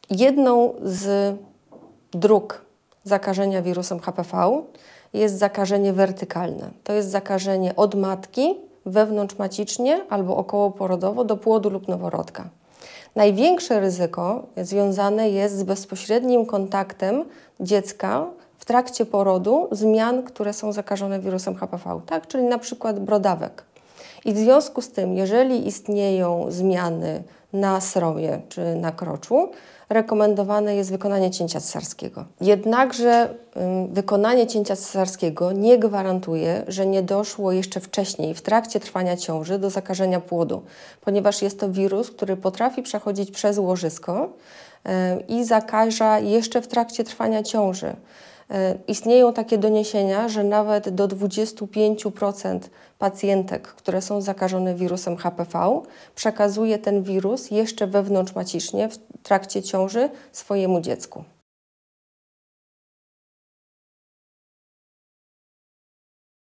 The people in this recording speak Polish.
Jedną z dróg zakażenia wirusem HPV jest zakażenie wertykalne. To jest zakażenie od matki wewnątrzmacicznie albo okołoporodowo do płodu lub noworodka. Największe ryzyko związane jest z bezpośrednim kontaktem dziecka w trakcie porodu zmian, które są zakażone wirusem HPV, tak? Czyli na przykład brodawek. I w związku z tym, jeżeli istnieją zmiany na sromie czy na kroczu, rekomendowane jest wykonanie cięcia cesarskiego. Jednakże wykonanie cięcia cesarskiego nie gwarantuje, że nie doszło jeszcze wcześniej, w trakcie trwania ciąży, do zakażenia płodu, ponieważ jest to wirus, który potrafi przechodzić przez łożysko i zakaża jeszcze w trakcie trwania ciąży. Istnieją takie doniesienia, że nawet do 25% pacjentek, które są zakażone wirusem HPV, przekazuje ten wirus jeszcze wewnątrzmacicznie w trakcie ciąży swojemu dziecku.